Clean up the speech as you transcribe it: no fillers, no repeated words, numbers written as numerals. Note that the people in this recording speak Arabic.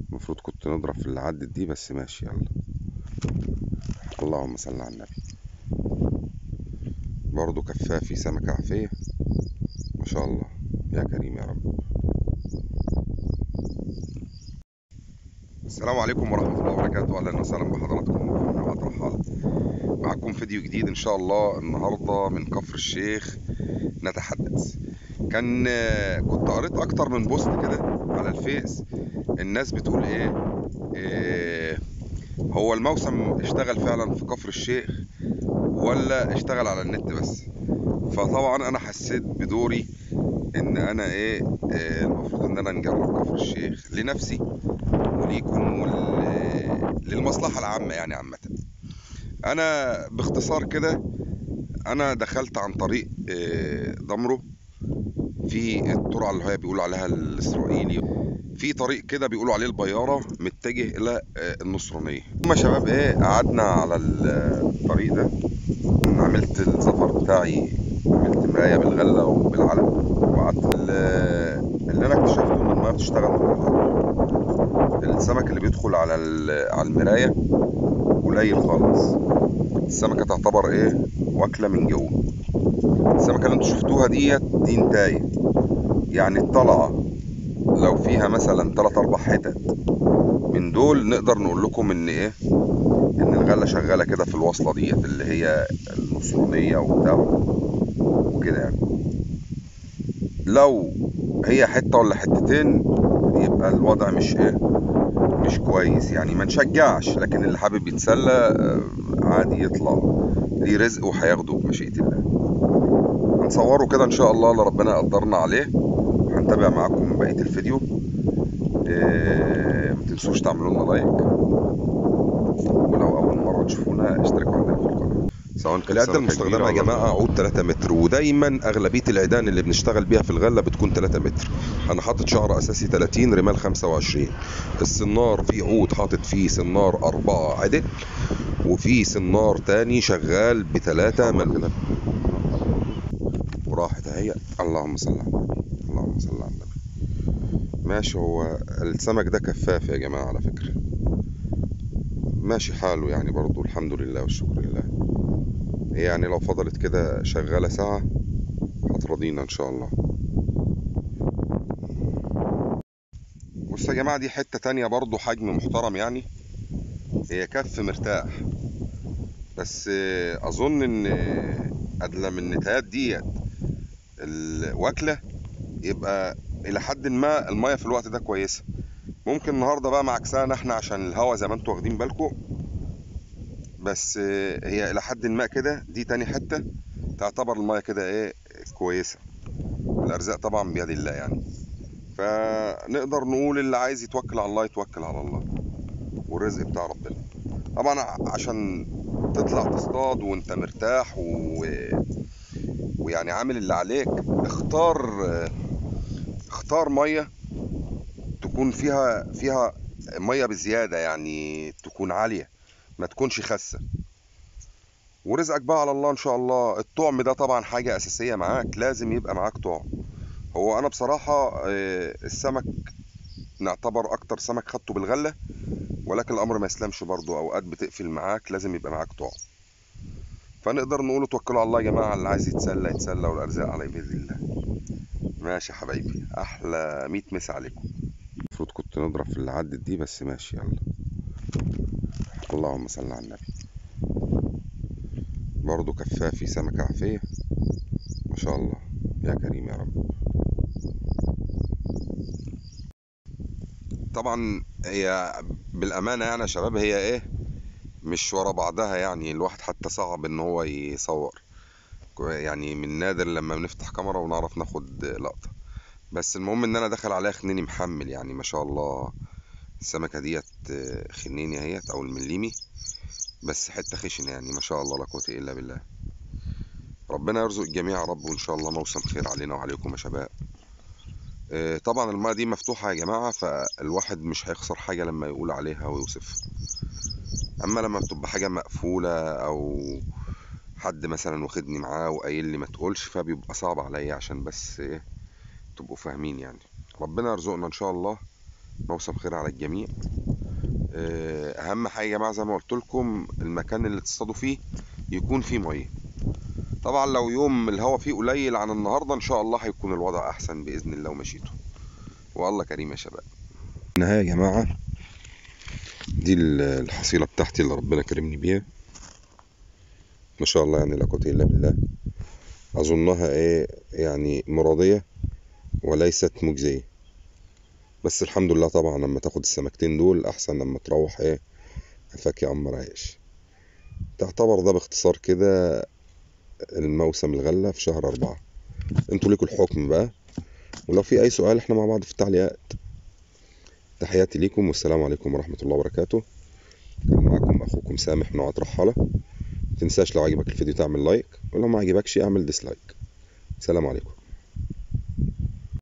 المفروض كنت نضرب في اللي عدت دي، بس ماشي يلا. اللهم صل على النبي. برضو كفافي سمكة عافية ما شاء الله، يا كريم يا رب. السلام عليكم ورحمة الله وبركاته، أهلا وسهلا بحضراتكم في قناة رحالة. معكم فيديو جديد إن شاء الله النهاردة من كفر الشيخ نتحدث. كنت قريت أكتر من بوست كده على الفيس، الناس بتقول إيه هو الموسم اشتغل فعلا في كفر الشيخ ولا اشتغل على النت بس؟ فطبعا أنا حسيت بدوري إن أنا المفروض إن أنا نجرب كفر الشيخ لنفسي وليكم للمصلحة العامة يعني عامة. أنا باختصار كده، أنا دخلت عن طريق ضمرو في الترعة اللي هي بيقولوا عليها الإسرائيلي، في طريق كده بيقولوا عليه البيارة متجه إلى النصرانية. هما شباب قعدنا على الطريق ده، عملت السفر بتاعي، عملت مراية بالغلة وبالعلم، وقعدت اللي أنا اكتشفته إن المياه بتشتغل متقطعة. السمك اللي بيدخل على المراية قليل خالص، السمكة تعتبر واكلة من جوه. السمكة اللي انتوا شفتوها دي انتاية، يعني الطلعة لو فيها مثلا 3-4 حتت من دول نقدر نقول لكم ان ان الغلة شغالة كده في الوصلة ديت اللي هي النصرانية وبتاع وكده يعني. لو هي حتة ولا حتتين يبقى الوضع مش كويس يعني، ما نشجعش، لكن اللي حابب يتسلى عادي يطلع، ليه رزق وهياخده بمشيئة الله. هنصوره كده ان شاء الله اللي ربنا قدرنا عليه، هنتابع معاكم بقية الفيديو. ما تنسوش تعملوا لنا لايك، ولو اول مرة تشوفونا اشتركوا عندنا في القناة. سواء كانت العدة المستخدمة يا جماعة عود 3 متر، ودايما اغلبية العيدان اللي بنشتغل بيها في الغلة بتكون 3 متر. انا حاطط شعر اساسي 30، رمال 25. السنار في عود حاطط فيه سنار 4 عدل، وفي سنار تاني شغال ب3 ملول. وراحت اهي، اللهم صل على النبي، اللهم صل على النبي. ماشي، هو السمك ده كفاف يا جماعة على فكرة، ماشي حاله يعني برضو، الحمد لله والشكر لله. يعني لو فضلت كده شغالة ساعة هترضينا ان شاء الله. بص يا جماعة، دي حتة تانية برضو حجم محترم يعني، هي كف مرتاح، بس اظن ان ادلى من النتايات ديت الوكلة، يبقى الى حد ما المية في الوقت ده كويسة. ممكن النهاردة بقى معكسانا احنا عشان الهوا زي ما انتوا واخدين بالكم، بس هي الى حد ما كده. دي تاني حتة تعتبر المية كده كويسة، الارزاق طبعا بيد الله يعني. فنقدر نقول اللي عايز يتوكل على الله يتوكل على الله، والرزق بتاع ربنا طبعا. عشان تطلع تصطاد وانت مرتاح ويعني عامل اللي عليك، اختار مية تكون فيها مية بزيادة، يعني تكون عالية ما تكونش خاسة، ورزقك بقى على الله ان شاء الله. الطعم ده طبعا حاجة اساسية معاك، لازم يبقى معاك طعم. هو انا بصراحة السمك نعتبر اكتر سمك خدته بالغلة، ولكن الامر ما يسلمش برضه، اوقات بتقفل معاك، لازم يبقى معاك طعم. فنقدر نقول توكلوا على الله يا جماعة، اللي عايز يتسلى يتسلى، والارزاق عليه باذن الله. ماشي يا حبايبي، احلى 100 مسا عليكم. المفروض كنت نضرب في اللي عدت دي، بس ماشي يلا. اللهم صل على النبي. برضه كفافي سمكة عافية ما شاء الله، يا كريم يا رب. طبعا هي بالامانه يعني يا شباب، هي مش ورا بعضها يعني، الواحد حتى صعب ان هو يصور يعني، من نادر لما بنفتح كاميرا ونعرف ناخد لقطه. بس المهم ان انا داخل عليها خنيني محمل يعني ما شاء الله. السمكه ديت خنيني اهيت او المليمي، بس حته خشنه يعني ما شاء الله، لا قوه الا بالله. ربنا يرزق الجميع يا رب، وان شاء الله موسم خير علينا وعليكم يا شباب. طبعا الماء دي مفتوحه يا جماعه، فالواحد مش هيخسر حاجه لما يقول عليها ويوصفها. اما لما بتبقى حاجه مقفوله، او حد مثلا واخدني معاه وقايل لي ما تقولش، فبيبقى صعب عليا، عشان بس تبقوا فاهمين يعني. ربنا يرزقنا ان شاء الله موسم خير على الجميع. اهم حاجه يا جماعه زي ما قلت لكم، المكان اللي تصطادوا فيه يكون فيه ميه. طبعا لو يوم الهواء فيه قليل عن النهارده ان شاء الله هيكون الوضع احسن باذن الله ومشيته، والله كريم يا شباب. النهايه يا جماعه دي الحصيله بتاعتي اللي ربنا كرمني بيها، ما شاء الله يعني لا قوه الا بالله. اظنها ايه يعني مرضيه وليست مجزيه، بس الحمد لله طبعا لما تاخد السمكتين دول احسن لما تروح ايه قفاك يا عم عايش. تعتبر ده باختصار كده الموسم الغلة في شهر 4. انتوا ليكوا الحكم بقى، ولو في اي سؤال احنا مع بعض في التعليقات. تحياتي ليكم والسلام عليكم ورحمة الله وبركاته. كان معاكم اخوكم سامح من وقت رحالة. متنساش لو عجبك الفيديو تعمل لايك، ولو ما عجبكش اعمل ديسلايك. سلام عليكم.